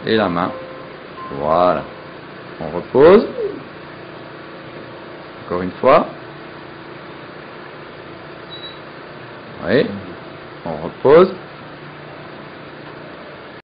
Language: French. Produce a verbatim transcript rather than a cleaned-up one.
et la main. Voilà. On repose. Encore une fois. Oui. On repose.